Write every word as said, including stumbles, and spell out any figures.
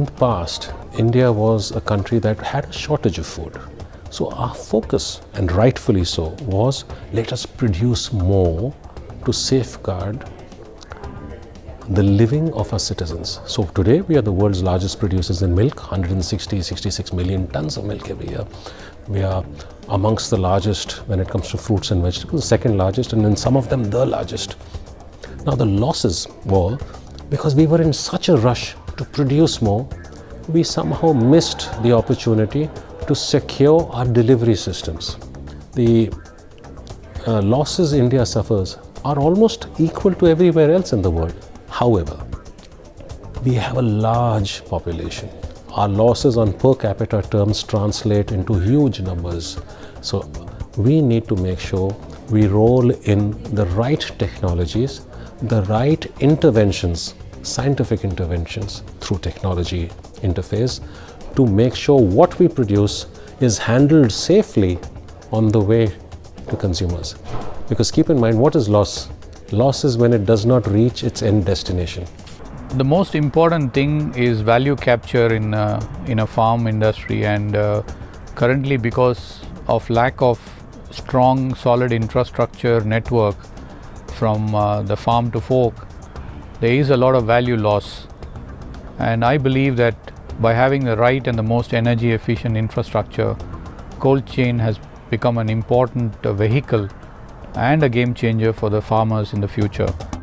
in the past, India was a country that had a shortage of food. So our focus, and rightfully so, was let us produce more to safeguard the living of our citizens. So today we are the world's largest producers in milk, one hundred sixty, sixty-six million tons of milk every year. We are amongst the largest when it comes to fruits and vegetables, the second largest, and in some of them the largest. Now the losses were because we were in such a rush to produce more, we somehow missed the opportunity to secure our delivery systems. The uh, losses India suffers are almost equal to everywhere else in the world. However, we have a large population. Our losses on per capita terms translate into huge numbers. So we need to make sure we roll in the right technologies, the right interventions, scientific interventions through technology interface to make sure what we produce is handled safely on the way to consumers. Because keep in mind, what is loss? Loss is when it does not reach its end destination. The most important thing is value capture in a, in a farm industry, and uh, currently because of lack of strong solid infrastructure network from uh, the farm to fork, there is a lot of value loss. And I believe that by having the right and the most energy efficient infrastructure, cold chain has become an important uh, vehicle and a game changer for the farmers in the future.